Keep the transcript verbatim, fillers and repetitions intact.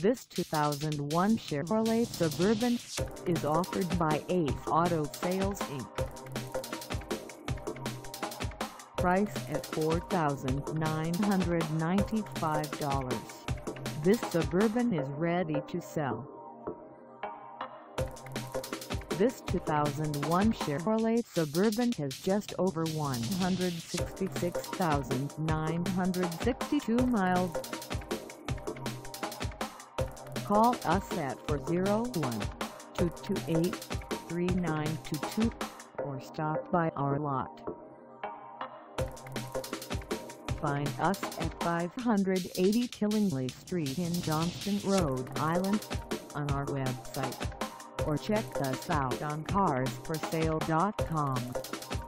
This two thousand one Chevrolet Suburban is offered by Ace Auto Sales Incorporated. Price at four thousand nine hundred ninety-five dollars. This Suburban is ready to sell. This two thousand one Chevrolet Suburban has just over one hundred sixty-six thousand nine hundred sixty-two miles. Call us at four oh one, two two eight, three nine two two or stop by our lot. Find us at five eighty Killingly Street in Johnston, Rhode Island, on our website, or check us out on cars for sale dot com.